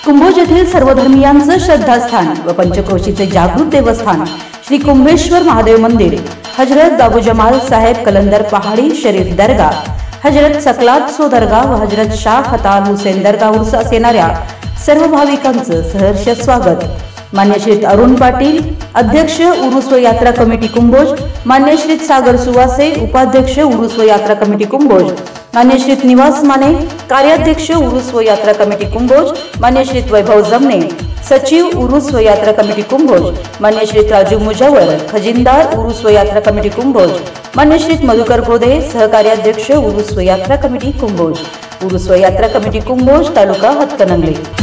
कुंभोज येथील सर्वधर्मीयांचं श्रद्धास्थान व पंचक्रोशीचे जागृत देवस्थान श्री कुंभेश्वर महादेव मंदिर, हजरत बाबू जमाल साहेब कलंदर पहाड़ी शरीफ दरगाह, हजरत सकलातसो दरगाह व हजरत शाह खताल हुसेन दरगाह उर्स येणाऱ्या सर्व भाविकांचं सहर्ष स्वागत। मान्य श्री अरुण पाटील, अध्यक्ष उरुस व यात्रा कमिटी कुंभोज, मान्य श्री सागर सुवासे, उपाध्यक्ष उरुस व यात्रा कमिटी कुंभोज, मान्य श्री निवास माने, कार्याध्यक्ष उरुस व यात्रा कमिटी कुंभोज, मान्य श्री वैभव जमने, सचिव उरुस व यात्रा कमिटी कुंभोज, मान्य श्री राजू मुजावर, खजिनदार उरुस व यात्रा कमिटी कुंभोज, मान्य श्री मधुकर गोदे, सहकार्याध्यक्ष उरुस व यात्रा कमिटी कुंभोज, उरुस व यात्रा कमिटी कुंभोज, तालुका हातकणंगले।